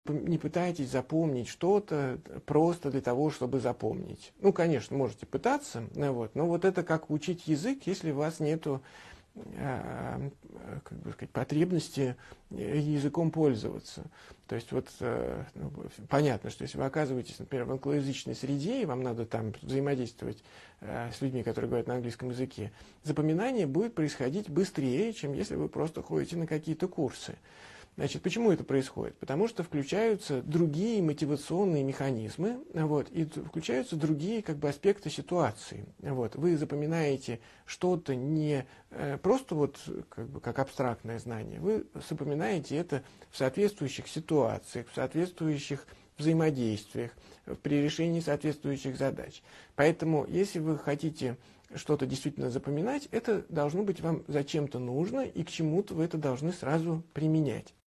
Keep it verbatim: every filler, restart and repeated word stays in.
Не пытайтесь запомнить что-то просто для того, чтобы запомнить. Ну, конечно, можете пытаться, вот, но вот это как учить язык, если у вас нету, э, как бы сказать, потребности языком пользоваться. То есть вот э, ну, понятно, что если вы оказываетесь, например, в англоязычной среде, и вам надо там взаимодействовать э, с людьми, которые говорят на английском языке, запоминание будет происходить быстрее, чем если вы просто ходите на какие-то курсы. Значит, почему это происходит? Потому что включаются другие мотивационные механизмы, вот, и включаются другие как бы, аспекты ситуации. Вот. Вы запоминаете что-то не э, просто вот, как, бы, как абстрактное знание, вы запоминаете это в соответствующих ситуациях, в соответствующих взаимодействиях, при решении соответствующих задач. Поэтому, если вы хотите что-то действительно запоминать, это должно быть вам зачем-то нужно, и к чему-то вы это должны сразу применять.